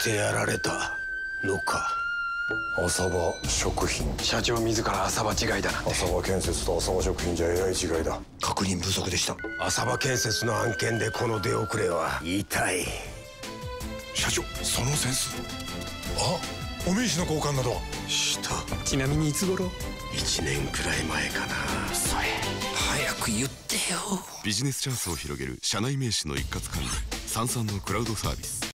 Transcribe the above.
してやられたのか。 浅場食品。 社長自ら浅場違いだなんて。 浅場建設と浅場食品じゃえらい違いだ。 確認不足でした。 浅場建設の案件でこの出遅れは痛い。 社長、そのセンス。あ、お名刺の交換などした。 ちなみにいつ頃 1年くらい前かな。 それ早く言ってよ。 ビジネスチャンスを広げる社内名刺の一括管理、サンサンのクラウドサービス。